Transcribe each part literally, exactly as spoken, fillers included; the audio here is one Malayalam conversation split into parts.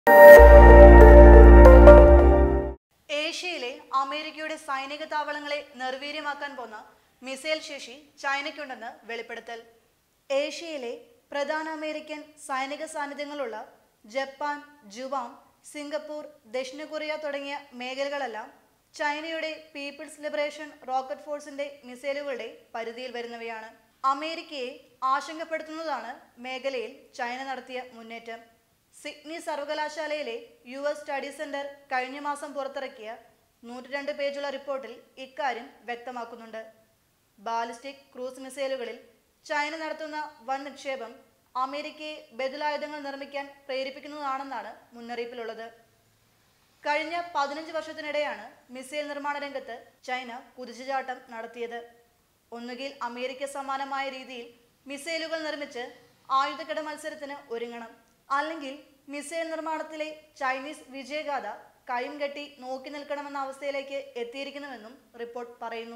ഏഷ്യയിലെ അമേരിക്കയുടെ സൈനിക താവളങ്ങളെ നിർവീര്യമാക്കാൻ പോന്ന മിസൈൽ ശേഷി ചൈനയ്ക്കുണ്ടെന്ന് വെളിപ്പെടുത്തൽ. ഏഷ്യയിലെ പ്രധാന അമേരിക്കൻ സൈനിക സാന്നിധ്യങ്ങളുള്ള ജപ്പാൻ, ജുവാം, സിംഗപ്പൂർ, ദക്ഷിണ കൊറിയ തുടങ്ങിയ മേഖലകളെല്ലാം ചൈനയുടെ പീപ്പിൾസ് ലിബറേഷൻ റോക്കറ്റ് ഫോഴ്സിന്റെ മിസൈലുകളുടെ പരിധിയിൽ വരുന്നവയാണ്. അമേരിക്കയെ ആശങ്കപ്പെടുത്തുന്നതാണ് മേഖലയിൽ ചൈന നടത്തിയ മുന്നേറ്റം. സിഡ്നി സർവകലാശാലയിലെ യു എസ് സ്റ്റഡി സെന്റർ കഴിഞ്ഞ മാസം പുറത്തിറക്കിയ നൂറ്റി രണ്ട് പേജുള്ള റിപ്പോർട്ടിൽ ഇക്കാര്യം വ്യക്തമാക്കുന്നുണ്ട്. ബാലിസ്റ്റിക് ക്രൂസ് മിസൈലുകളിൽ ചൈന നടത്തുന്ന വൻ നിക്ഷേപം അമേരിക്കയെ ബദലായുധങ്ങൾ നിർമ്മിക്കാൻ പ്രേരിപ്പിക്കുന്നതാണെന്നാണ് മുന്നറിയിപ്പിലുള്ളത്. കഴിഞ്ഞ പതിനഞ്ച് വർഷത്തിനിടെയാണ് മിസൈൽ നിർമ്മാണ രംഗത്ത് ചൈന കുതിച്ചുചാട്ടം നടത്തിയത്. ഒന്നുകിൽ അമേരിക്ക സമാനമായ രീതിയിൽ മിസൈലുകൾ നിർമ്മിച്ച് ആയുധക്കട മത്സരത്തിന് ഒരുങ്ങണം, അല്ലെങ്കിൽ മിസൈൽ നിർമ്മാണത്തിലെ ചൈനീസ് വിജയഗാഥ കൈയും കെട്ടി നോക്കി നിൽക്കണമെന്ന അവസ്ഥയിലേക്ക് എത്തിയിരിക്കുന്നുവെന്നും റിപ്പോർട്ട് പറയുന്നു.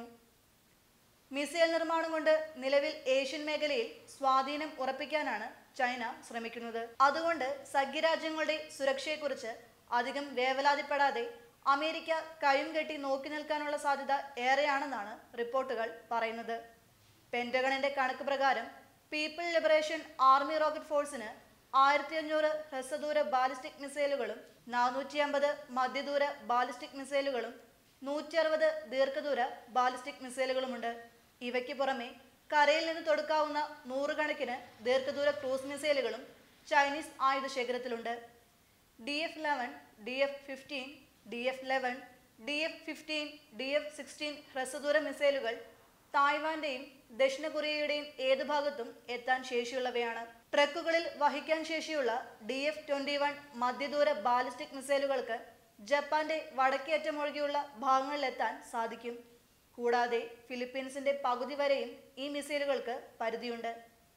മിസൈൽ നിർമ്മാണം കൊണ്ട് നിലവിൽ ഏഷ്യൻ മേഖലയിൽ സ്വാധീനം ഉറപ്പിക്കാനാണ് ചൈന ശ്രമിക്കുന്നത്. അതുകൊണ്ട് സഖ്യരാജ്യങ്ങളുടെ സുരക്ഷയെക്കുറിച്ച് അധികം വേവലാതിപ്പെടാതെ അമേരിക്ക കൈയും കെട്ടി നോക്കി നിൽക്കാനുള്ള സാധ്യത ഏറെയാണെന്നാണ് റിപ്പോർട്ടുകൾ പറയുന്നത്. പെന്റഗണിന്റെ കണക്ക് പ്രകാരം പീപ്പിൾ ലിബറേഷൻ ആർമി റോക്കറ്റ് ഫോഴ്സിന് ആയിരത്തി അഞ്ഞൂറ് ഹ്രസ്വദൂര ബാലിസ്റ്റിക് മിസൈലുകളും നാനൂറ്റി അമ്പത് മധ്യദൂര ബാലിസ്റ്റിക് മിസൈലുകളും നൂറ്റി അറുപത് ദീർഘദൂര ബാലിസ്റ്റിക് മിസൈലുകളുമുണ്ട്. ഇവയ്ക്ക് പുറമെ കരയിൽ നിന്ന് തൊടുക്കാവുന്ന നൂറുകണക്കിന് ദീർഘദൂര ക്രൂസ് മിസൈലുകളും ചൈനീസ് ആയുധ ശേഖരത്തിലുണ്ട്. D F eleven, D F fifteen, D F eleven, D F fifteen, D F sixteen ഹ്രസ്വദൂര മിസൈലുകൾ തായ്വാന്റെയും ദക്ഷിണ കൊറിയയുടെയും ഏതു ഭാഗത്തും എത്താൻ ശേഷിയുള്ളവയാണ്. ട്രക്കുകളിൽ വഹിക്കാൻ ശേഷിയുള്ള ഡി എഫ് ട്വന്റി വൺ മധ്യദൂര ബാലിസ്റ്റിക് മിസൈലുകൾക്ക് ജപ്പാന്റെ വടക്കേയറ്റം ഒഴികെയുള്ള ഭാഗങ്ങളിലെത്താൻ സാധിക്കും. കൂടാതെ ഫിലിപ്പീൻസിന്റെ പകുതി വരെയും ഈ മിസൈലുകൾക്ക് പരിധിയുണ്ട്.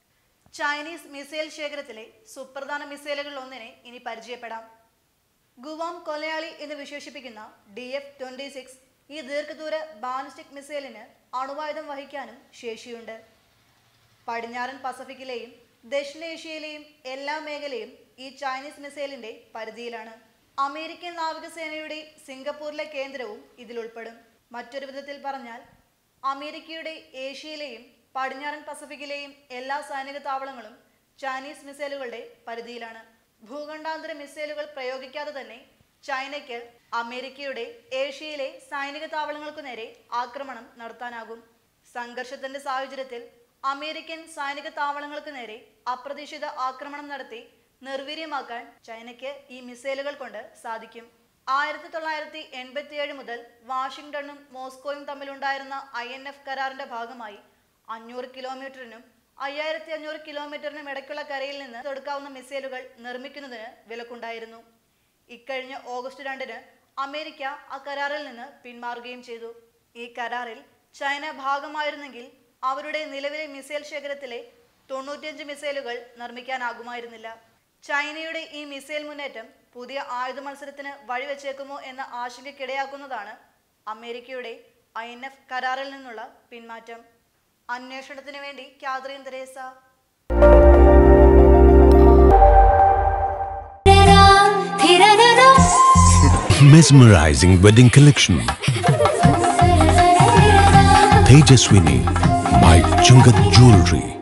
ചൈനീസ് മിസൈൽ ശേഖരത്തിലെ സുപ്രധാന മിസൈലുകളിൽ ഒന്നിനെ ഇനി പരിചയപ്പെടാം. ഗുവാം കൊലയാളി എന്ന് വിശേഷിപ്പിക്കുന്ന ഡി എഫ് ട്വന്റി സിക്സ് ഈ ദീർഘദൂര ബാലിസ്റ്റിക് മിസൈലിന് അണുവായുധം വഹിക്കാനും ശേഷിയുണ്ട്. പടിഞ്ഞാറൻ പസഫിക്കിലെയും ദക്ഷിണേഷ്യയിലെയും എല്ലാ മേഖലയും ഈ ചൈനീസ് മിസൈലിന്റെ പരിധിയിലാണ്. അമേരിക്കൻ നാവികസേനയുടെ സിംഗപ്പൂരിലെ കേന്ദ്രവും ഇതിലുൾപ്പെടും. മറ്റൊരു വിധത്തിൽ പറഞ്ഞാൽ അമേരിക്കയുടെ ഏഷ്യയിലെയും പടിഞ്ഞാറൻ പസഫിക്കിലെയും എല്ലാ സൈനിക താവളങ്ങളും ചൈനീസ് മിസൈലുകളുടെ പരിധിയിലാണ്. ഭൂഖണ്ഡാന്തര മിസൈലുകൾ പ്രയോഗിക്കാതെ തന്നെ ചൈനയ്ക്ക് അമേരിക്കയുടെ ഏഷ്യയിലെ സൈനിക താവളങ്ങൾക്കു നേരെ ആക്രമണം നടത്താനാകും. സംഘർഷത്തിന്റെ സാഹചര്യത്തിൽ അമേരിക്കൻ സൈനിക താവളങ്ങൾക്ക് നേരെ അപ്രതീക്ഷിത ആക്രമണം നടത്തി നിർവീര്യമാക്കാൻ ചൈനയ്ക്ക് ഈ മിസൈലുകൾ കൊണ്ട് സാധിക്കും. ആയിരത്തി തൊള്ളായിരത്തി എൺപത്തി ഏഴ് മുതൽ വാഷിംഗ്ടണും മോസ്കോയും തമ്മിലുണ്ടായിരുന്ന ഐ എൻ എഫ് കരാറിന്റെ ഭാഗമായി അഞ്ഞൂറ് കിലോമീറ്ററിനും അയ്യായിരത്തി അഞ്ഞൂറ് കിലോമീറ്ററിനും ഇടയ്ക്കുള്ള കരയിൽ നിന്ന് തൊടുക്കാവുന്ന മിസൈലുകൾ നിർമ്മിക്കുന്നതിന് വിലക്കുണ്ടായിരുന്നു. ഇക്കഴിഞ്ഞ ഓഗസ്റ്റ് രണ്ടിന് അമേരിക്ക ആ കരാറിൽ നിന്ന് പിന്മാറുകയും ചെയ്തു. ഈ കരാറിൽ ചൈന ഭാഗമായിരുന്നെങ്കിൽ അവരുടെ നിലവിലെ മിസൈൽ ശേഖരത്തിലെ തൊണ്ണൂറ്റിയഞ്ച് മിസൈലുകൾ നിർമ്മിക്കാനാകുമായിരുന്നില്ല. ചൈനയുടെ ഈ മിസൈൽ മുന്നേറ്റം പുതിയ ആയുധ മത്സരത്തിന് വഴിവെച്ചേക്കുമോ എന്ന ആശങ്കയ്ക്കിടയാക്കുന്നതാണ് അമേരിക്കയുടെ ഐ എൻ എഫ് കരാറിൽ നിന്നുള്ള പിന്മാറ്റം. അന്വേഷണത്തിന് വേണ്ടി Catherine Tresa. Mesmerizing wedding collection. Tejaswini by Chungat Jewelry.